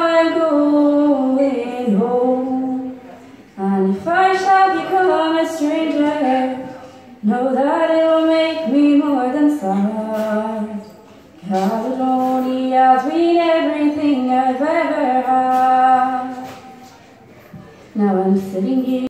I'm going home. And if I shall become a stranger, know that it will make me more than sad. Caledonia has been everything I've ever had. Now I'm sitting here